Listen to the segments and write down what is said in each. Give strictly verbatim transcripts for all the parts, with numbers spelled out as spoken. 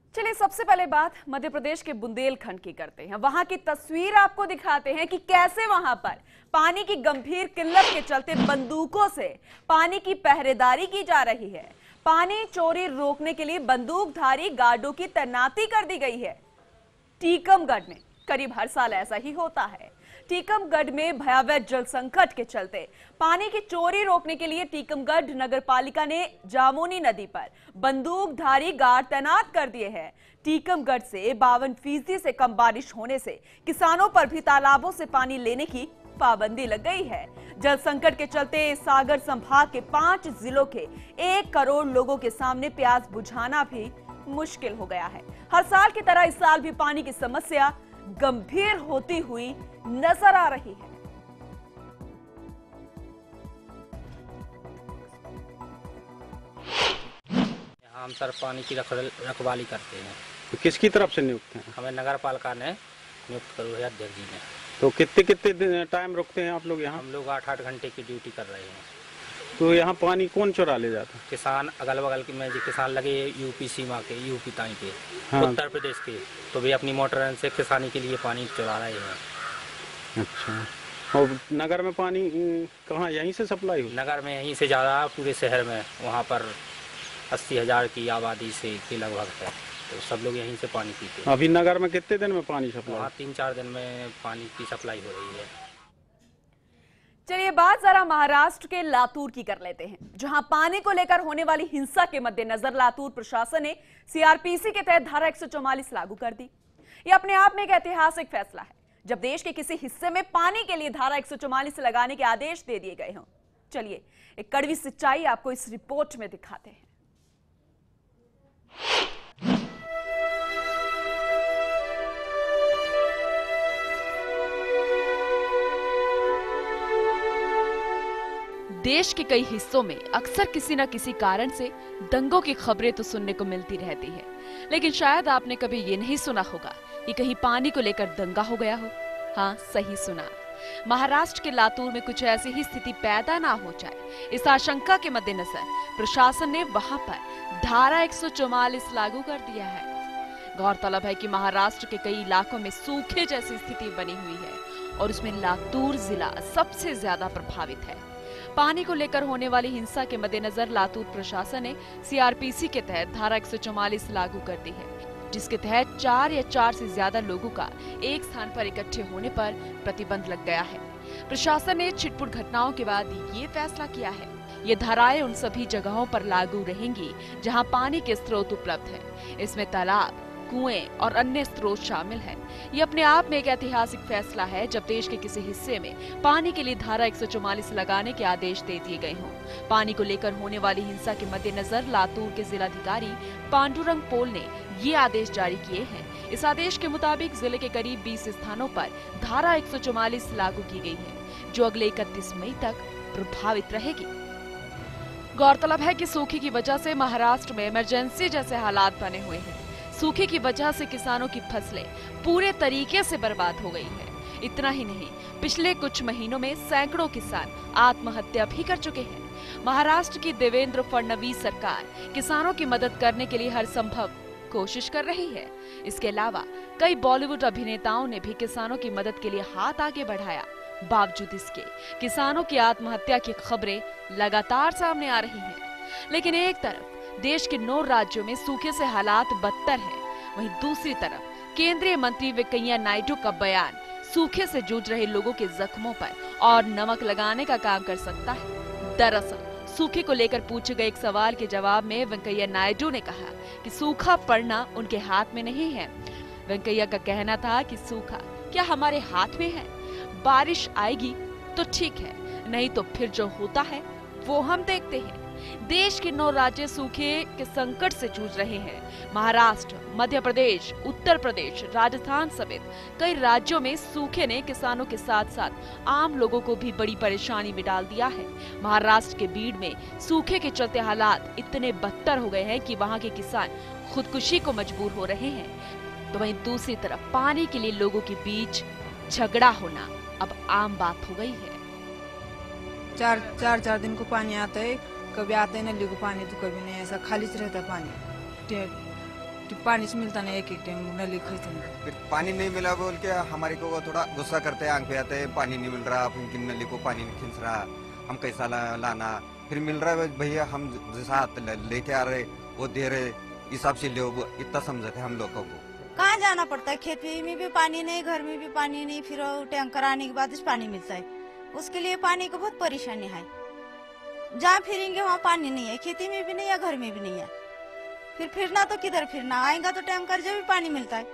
चलिए सबसे पहले बात मध्य प्रदेश के बुंदेलखंड की करते हैं। वहां की तस्वीर आपको दिखाते हैं कि कैसे वहां पर पानी की गंभीर किल्लत के चलते बंदूकों से पानी की पहरेदारी की जा रही है। पानी चोरी रोकने के लिए बंदूकधारी गार्डों की तैनाती कर दी गई है। टीकमगढ़ में करीब हर साल ऐसा ही होता है। टीकमगढ़ में भयावह जल संकट के चलते पानी की चोरी रोकने के लिए टीकमगढ़ नगर पालिका ने जामुनी नदी पर बंदूकधारी गार्ड तैनात कर दिए हैं। टीकमगढ़ से बावन फीसदी से कम बारिश होने से किसानों पर भी तालाबों से पानी लेने की पाबंदी लग गई है। जल संकट के चलते सागर संभाग के पांच जिलों के एक करोड़ लोगों के सामने प्यास बुझाना भी मुश्किल हो गया है। हर साल की तरह इस साल भी पानी की समस्या गंभीर होती हुई नजर आ रही है। यहाँ हम सर पानी की रखवाली करते हैं। तो किसकी तरफ से नियुक्त हैं? हमें नगर पालिका ने नियुक्त करो है अध्यक्ष जी ने। तो कितने कितने टाइम रुकते हैं आप लोग यहाँ? हम लोग आठ आठ घंटे की ड्यूटी कर रहे हैं। तो यहाँ पानी कौन चुरा ले जाता है? किसान अगल बगल के में जो किसान लगे यूपी सीमा के, यूपी ताई के, हाँ। उत्तर प्रदेश के, तो वे अपनी मोटर से किसानी के लिए पानी चुरा रहे हैं। अच्छा, और नगर में पानी कहाँ यहीं से सप्लाई हो? नगर में यहीं से ज़्यादा पूरे शहर में, वहाँ पर अस्सी हजार की आबादी से के लगभग है, तो सब लोग यहीं से पानी पीते हैं। अभी नगर में कितने दिन में पानी सप्लाई? वहाँ तीन चार दिन में पानी की सप्लाई हो रही है। चलिए बात जरा महाराष्ट्र के लातूर की कर लेते हैं, जहां पानी को लेकर होने वाली हिंसा के मद्देनजर लातूर प्रशासन ने सीआरपीसी के तहत धारा एक सौ चौवालीस लागू कर दी। यह अपने आप में एक ऐतिहासिक फैसला है, जब देश के किसी हिस्से में पानी के लिए धारा एक सौ चौवालीस लगाने के आदेश दे दिए गए हों। चलिए एक कड़वी सच्चाई आपको इस रिपोर्ट में दिखाते हैं। देश के कई हिस्सों में अक्सर किसी न किसी कारण से दंगों की खबरें तो सुनने को मिलती रहती है, लेकिन शायद आपने कभी ये नहीं सुना होगा कि कहीं पानी को लेकर दंगा हो गया हो। हाँ, सही सुना। महाराष्ट्र के लातूर में कुछ ऐसी ही स्थिति पैदा ना हो जाए, इस आशंका के मद्देनजर प्रशासन ने वहां पर धारा एक सौ चौवालीस लागू कर दिया है। गौरतलब है कि महाराष्ट्र के कई इलाकों में सूखे जैसी स्थिति बनी हुई है और उसमें लातूर जिला सबसे ज्यादा प्रभावित है। पानी को लेकर होने वाली हिंसा के मद्देनजर लातूर प्रशासन ने सीआरपीसी के तहत धारा एक सौ चौवालीस लागू कर दी है, जिसके तहत चार या चार से ज्यादा लोगों का एक स्थान पर इकट्ठे होने पर प्रतिबंध लग गया है। प्रशासन ने छिटपुट घटनाओं के बाद ये फैसला किया है। ये धाराएं उन सभी जगहों पर लागू रहेंगी जहां पानी के स्रोत उपलब्ध है। इसमें तालाब, कुएं और अन्य स्रोत शामिल हैं। ये अपने आप में एक ऐतिहासिक फैसला है, जब देश के किसी हिस्से में पानी के लिए धारा एक सौ चौवालीस लगाने के आदेश दे दिए गए हों। पानी को लेकर होने वाली हिंसा के मद्देनजर लातूर के जिलाधिकारी पांडुरंग पोल ने ये आदेश जारी किए हैं। इस आदेश के मुताबिक जिले के करीब बीस स्थानों पर धारा एक सौ चौवालीस लागू की गई है, जो अगले इकतीस मई तक प्रभावित रहेगी। गौरतलब है कि सूखे की वजह से महाराष्ट्र में इमरजेंसी जैसे हालात बने हुए हैं। सूखे की वजह से किसानों की फसलें पूरे तरीके से बर्बाद हो गई है। इतना ही नहीं, पिछले कुछ महीनों में सैकड़ों किसान आत्महत्या भी कर चुके हैं। महाराष्ट्र की देवेंद्र फडणवीस सरकार किसानों की मदद करने के लिए हर संभव कोशिश कर रही है। इसके अलावा कई बॉलीवुड अभिनेताओं ने भी किसानों की मदद के लिए हाथ आगे बढ़ाया। बावजूद इसके किसानों की आत्महत्या की खबरें लगातार सामने आ रही हैं। लेकिन एक तरफ देश के नौ राज्यों में सूखे से हालात बदतर है, वहीं दूसरी तरफ केंद्रीय मंत्री वेंकैया नायडू का बयान सूखे से जूझ रहे लोगों के जख्मों पर और नमक लगाने का काम कर सकता है। दरअसल सूखे को लेकर पूछे गए एक सवाल के जवाब में वेंकैया नायडू ने कहा कि सूखा पड़ना उनके हाथ में नहीं है। वेंकैया का कहना था कि सूखा क्या हमारे हाथ में है? बारिश आएगी तो ठीक है, नहीं तो फिर जो होता है वो हम देखते हैं। देश के नौ राज्य सूखे के संकट से जूझ रहे हैं। महाराष्ट्र, मध्य प्रदेश, उत्तर प्रदेश, राजस्थान समेत कई राज्यों में सूखे ने किसानों के साथ साथ आम लोगों को भी बड़ी परेशानी में डाल दिया है। महाराष्ट्र के बीड़ में सूखे के चलते हालात इतने बदतर हो गए हैं कि वहां के किसान खुदकुशी को मजबूर हो रहे हैं। तो वहीं दूसरी तरफ पानी के लिए लोगों के बीच झगड़ा होना अब आम बात हो गई है। चार चार चार दिन को पानी आता है, कभी आता है नली को पानी तो कभी नहीं, ऐसा खाली से रहता पानी। पानी से मिलता नहीं, एक एक टाइम नली खींचते नहीं। फिर पानी नहीं मिला बोल के हमारे को वो थोड़ा गुस्सा करते हैं, आंख पे आते हैं, पानी नहीं मिल रहा, अब इनकी नली को पानी नहीं खींच रहा, हम कैसा ला, लाना। फिर मिल रहा है भैया, हम जैसा हाथ लेके आ रहे वो दे रहे, हिसाब से ले, इतना समझते हम लोगों को। कहाँ जाना पड़ता है, खेत में भी पानी नहीं, घर में भी पानी नहीं, फिर टैंकर आने के बाद पानी मिलता है। उसके लिए पानी को बहुत परेशानी है, जहाँ फिरेंगे वहाँ पानी नहीं है, खेती में भी नहीं है, घर में भी नहीं है। फिर फिरना तो किधर फिरना, आएगा तो टैंकर जब भी पानी मिलता है।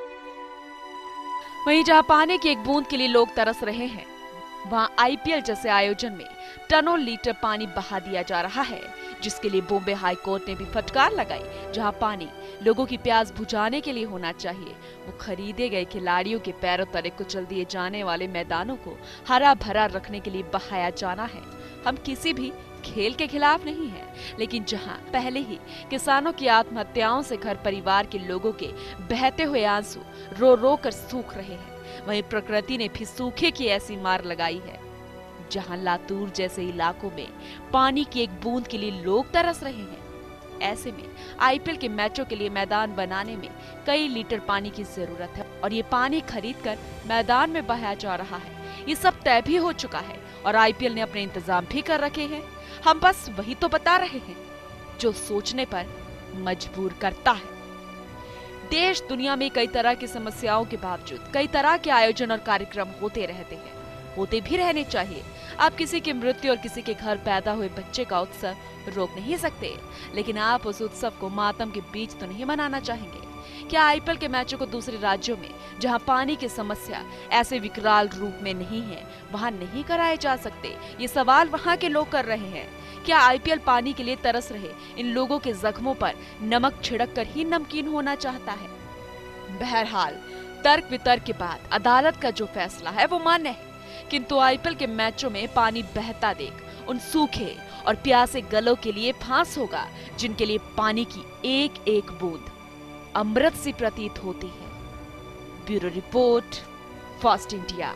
वहीं जहाँ पानी की एक बूंद के लिए लोग तरस रहे हैं, वहाँ आईपीएल जैसे आयोजन में टनों लीटर पानी बहा दिया जा रहा है, जिसके लिए बॉम्बे हाई कोर्ट ने भी फटकार लगाई। जहां पानी लोगों की प्यास बुझाने के लिए होना चाहिए, वो खरीदे गए खिलाड़ियों के पैरों तले कुचल दिए जाने वाले मैदानों को हरा भरा रखने के लिए बहाया जाना है। हम किसी भी खेल के खिलाफ नहीं हैं, लेकिन जहां पहले ही किसानों की आत्महत्याओं से घर परिवार के लोगों के बहते हुए आंसू रो रो कर सूख रहे हैं, वहीं प्रकृति ने भी सूखे की ऐसी मार लगाई है जहां लातूर जैसे इलाकों में पानी की एक बूंद के लिए लोग तरस रहे हैं। ऐसे में आईपीएल के मैचों के लिए मैदान बनाने में कई लीटर पानी की जरूरत है और ये पानी खरीदकर मैदान में बहाया जा रहा है। ये सब तय भी हो चुका है और आईपीएल ने अपने इंतजाम भी कर रखे हैं। हम बस वही तो बता रहे हैं जो सोचने पर मजबूर करता है। देश दुनिया में कई तरह की समस्याओं के बावजूद कई तरह के आयोजन और कार्यक्रम होते रहते हैं, होते भी रहने चाहिए। आप किसी की मृत्यु और किसी के घर पैदा हुए बच्चे का उत्सव रोक नहीं सकते, लेकिन आप उस उत्सव को मातम के बीच तो नहीं मनाना चाहेंगे। क्या आईपीएल के मैचों को दूसरे राज्यों में जहां पानी की समस्या ऐसे विकराल रूप में नहीं है, वहां नहीं कराए जा सकते? ये सवाल वहां के लोग कर रहे हैं। क्या आईपीएल पानी के लिए तरस रहे इन लोगों के जख्मों पर नमक छिड़क कर ही नमकीन होना चाहता है? बहरहाल तर्क वितर्क के बाद अदालत का जो फैसला है वो मान्य है, किंतु आईपीएल के मैचों में पानी बहता देख उन सूखे और प्यासे गलों के लिए फांस होगा जिनके लिए पानी की एक एक बूंद अमृत सी प्रतीत होती है। Bureau report, fast India.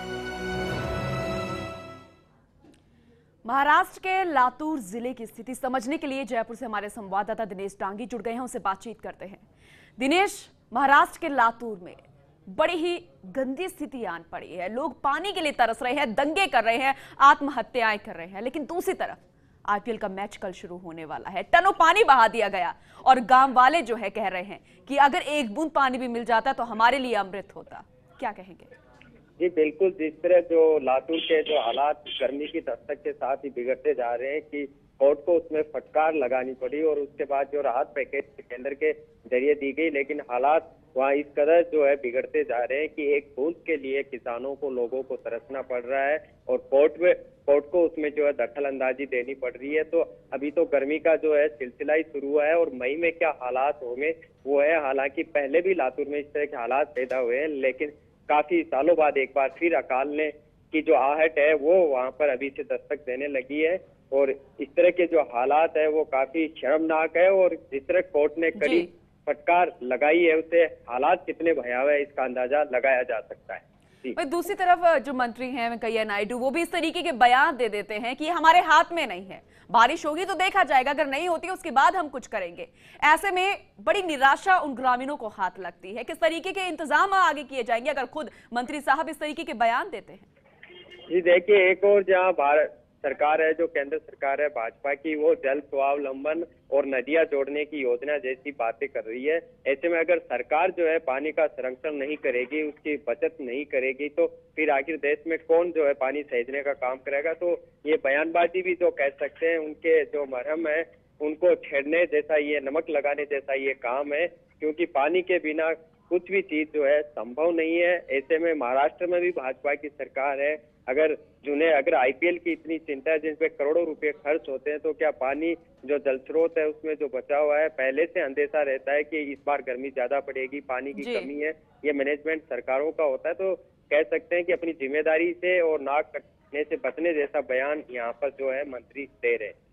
Maharashtra के लातूर जिले की स्थिति समझने के लिए जयपुर से हमारे संवाददाता दिनेश डांगी जुड़ गए हैं, उनसे बातचीत करते हैं। दिनेश, महाराष्ट्र के लातूर में बड़ी ही गंदी स्थिति आन पड़ी है, लोग पानी के लिए तरस रहे हैं, दंगे कर रहे हैं, आत्महत्याएं कर रहे हैं, लेकिन दूसरी तरफ आईपीएल का मैच कल शुरू होने वाला है, टनों पानी बहा दिया गया और गांव वाले जो है कह रहे हैं कि अगर एक बूंद पानी भी मिल जाता तो हमारे लिए अमृत होता। क्या कहेंगे? जी बिल्कुल, जिस तरह जो लातूर के जो हालात गर्मी की दस्तक के साथ ही बिगड़ते जा रहे हैं कि कोर्ट को उसमें फटकार लगानी पड़ी और उसके बाद जो राहत पैकेज केंद्र के जरिए दी गई, लेकिन हालात वहाँ इस कदर जो है बिगड़ते जा रहे हैं कि एक बूंद के लिए किसानों को, लोगों को तरसना पड़ रहा है और कोर्ट में कोर्ट को उसमें जो है दखल अंदाजी देनी पड़ रही है। तो अभी तो गर्मी का जो है सिलसिला ही शुरू हुआ है और मई में क्या हालात होंगे वो है। हालांकि पहले भी लातूर में इस तरह के हालात पैदा हुए हैं, लेकिन काफी सालों बाद एक बार फिर अकाल ने की जो आहट है वो वहाँ पर अभी से दस्तक देने लगी है और इस तरह के जो हालात है वो काफी शर्मनाक है और जिस तरह कोर्ट ने कड़ी फटकार लगाई है उससे हालात कितने भयावह है इसका अंदाजा लगाया जा सकता है। दूसरी तरफ जो मंत्री हैं वेंकैया नायडू, वो भी इस तरीके के बयान दे देते हैं कि हमारे हाथ में नहीं है, बारिश होगी तो देखा जाएगा, अगर नहीं होती उसके बाद हम कुछ करेंगे। ऐसे में बड़ी निराशा उन ग्रामीणों को हाथ लगती है। किस तरीके के इंतजाम आगे किए जाएंगे अगर खुद मंत्री साहब इस तरीके के बयान देते हैं? जी देखिए, एक और जहाँ भारत सरकार है, जो केंद्र सरकार है भाजपा की, वो जल स्वावलंबन और नदियां जोड़ने की योजना जैसी बातें कर रही है। ऐसे में अगर सरकार जो है पानी का संरक्षण नहीं करेगी, उसकी बचत नहीं करेगी, तो फिर आखिर देश में कौन जो है पानी सहेजने का काम करेगा? तो ये बयानबाजी भी जो कह सकते हैं, उनके जो मरहम है उनको छेड़ने जैसा, ये नमक लगाने जैसा ये काम है, क्योंकि पानी के बिना कुछ भी चीज जो है संभव नहीं है। ऐसे में महाराष्ट्र में भी भाजपा की सरकार है, अगर जिन्हें अगर आईपीएल की इतनी चिंता है, जिनपे करोड़ों रुपए खर्च होते हैं, तो क्या पानी जो जल स्रोत है उसमें जो बचा हुआ है, पहले से अंदेशा रहता है कि इस बार गर्मी ज्यादा पड़ेगी, पानी की कमी है, ये मैनेजमेंट सरकारों का होता है। तो कह सकते हैं कि अपनी जिम्मेदारी से और नाक कटने से बचने जैसा बयान यहाँ पर जो है मंत्री दे रहे हैं।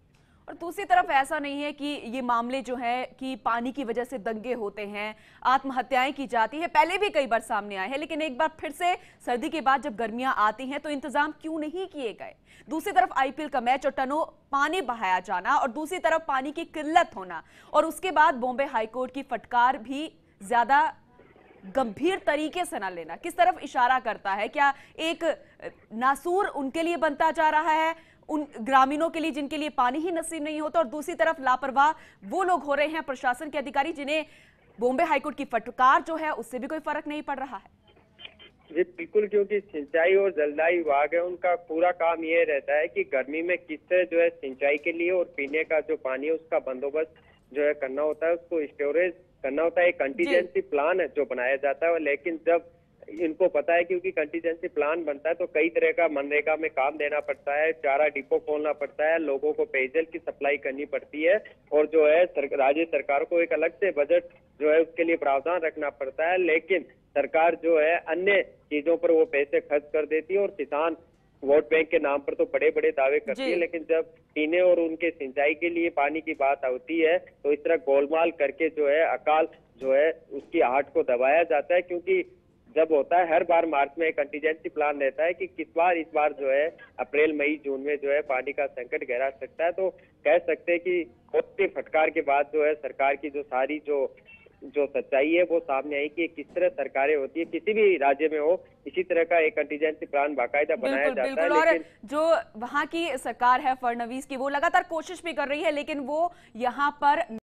और दूसरी तरफ ऐसा नहीं है कि ये मामले जो है कि पानी की वजह से दंगे होते हैं, आत्महत्याएं की जाती है, पहले भी कई बार सामने आए हैं, लेकिन एक बार फिर से सर्दी के बाद जब गर्मियां आती हैं तो इंतजाम क्यों नहीं किए गए। दूसरी तरफ आईपीएल का मैच और टनों पानी बहाया जाना और दूसरी तरफ पानी की किल्लत होना और उसके बाद बॉम्बे हाईकोर्ट की फटकार भी ज्यादा गंभीर तरीके से ना लेना किस तरफ इशारा करता है? क्या एक नासूर उनके लिए बनता जा रहा है, उन ग्रामीणों के लिए जिनके लिए पानी ही नसीब नहीं होता, और दूसरी तरफ लापरवाह वो लोग हो रहे हैं प्रशासन के अधिकारी जिन्हें बॉम्बे हाईकोर्ट की फटकार जो है उससे भी कोई फर्क नहीं पड़ रहा है। जी बिल्कुल, क्योंकि सिंचाई और जलदायी विभाग है उनका पूरा काम ये रहता है कि गर्मी में किस तरह जो है सिंचाई के लिए और पीने का जो पानी है उसका बंदोबस्त जो है करना होता है, उसको स्टोरेज करना होता है। एक कंटीजेंसी प्लान है जो बनाया जाता है, लेकिन जब इनको पता है क्योंकि कंटीजेंसी प्लान बनता है तो कई तरह का मनरेगा में काम देना पड़ता है, चारा डिपो खोलना पड़ता है, लोगों को पेयजल की सप्लाई करनी पड़ती है और जो है सर, राज्य सरकार को एक अलग से बजट जो है उसके लिए प्रावधान रखना पड़ता है। लेकिन सरकार जो है अन्य चीजों पर वो पैसे खर्च कर देती है और किसान वोट बैंक के नाम पर तो बड़े बड़े दावे करती है, लेकिन जब पीने और उनके सिंचाई के लिए पानी की बात होती है तो इस तरह गोलमाल करके जो है अकाल जो है उसकी आहट को दबाया जाता है। क्योंकि जब होता है हर बार मार्च में एक कंटीजेंसी प्लान रहता है कि किस बार इस बार जो है अप्रैल मई जून में जो है पानी का संकट गहरा सकता है, तो कह सकते हैं कि बहुत सी फटकार के बाद जो है सरकार की जो सारी जो जो सच्चाई है वो सामने आई कि किस तरह सरकारें होती है, किसी भी राज्य में हो इसी तरह का एक कंटीजेंसी प्लान बाकायदा बनाया जाता है। और लेकिन जो वहां की सरकार है फडणवीस की वो लगातार कोशिश भी कर रही है, लेकिन वो यहाँ पर